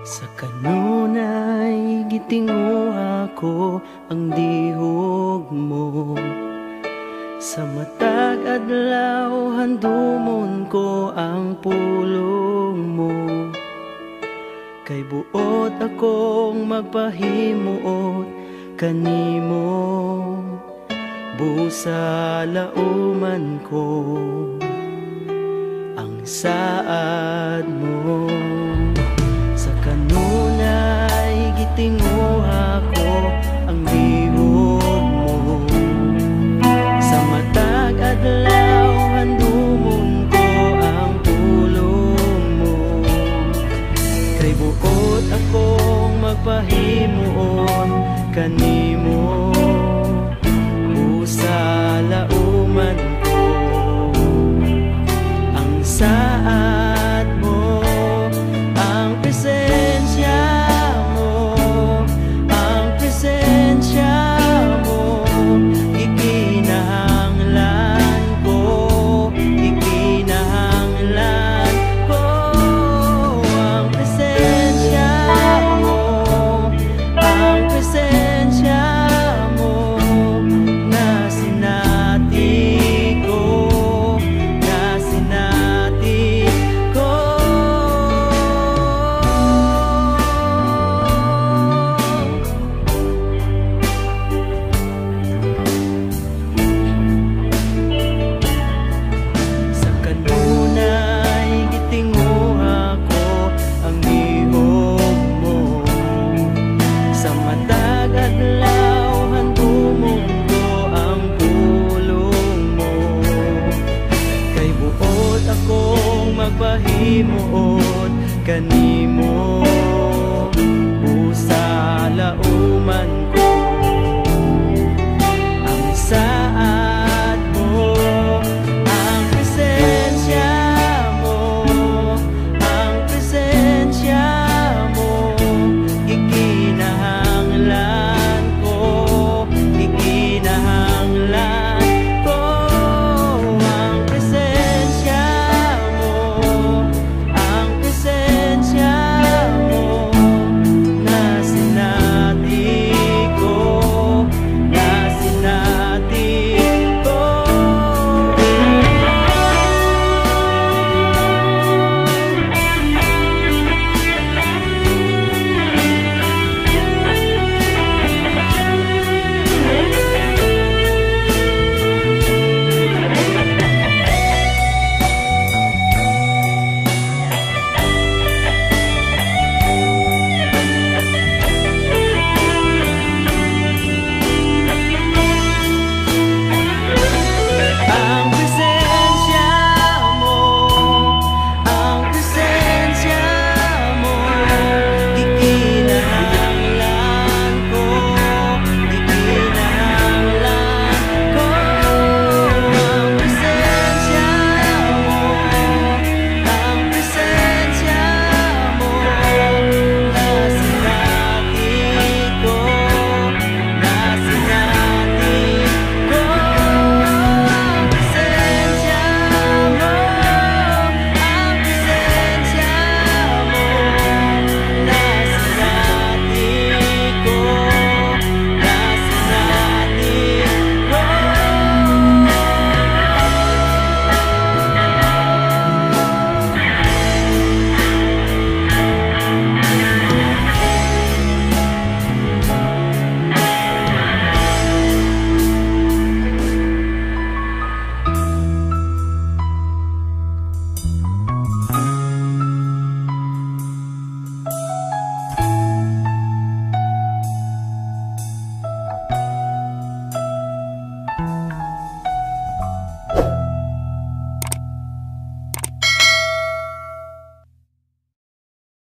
Sa kanunay gitinguha ko ang dihog mo. Sa matag adlaw handumon ko ang pulong mo. Kay buot akong magpahimuot kanimo, busa lauman ko ang saad mo. Sa kanunay gitinguha ko ang dihog mo. Sa matag adlaw handumon ko ang pulong mo. Kay buot akong magpahimuon kanimo, busa lauman ko ang saad mo. Ang presensya mo, ang presensya mo, ikinahanglan ko, ikinahanglan ko. Ang presensya mo, ang presensya mo, na sinati ko, na sinati ko. Sa kanunay gitinguha ko ang dihog mo. Sa matag adlaw handumon ko ang pulong mo. Kay buot akong magpahimuot kanimo, busa lauman ko ang saad mo. Ang presensya mo, ang presensya mo, ikinahanglan ko, ikinahanglan ko. Ang presensya mo, ang presensya mo, na sinati ko, na sinati ko. Ang presensya mo, ang presensya mo, ikinahanglan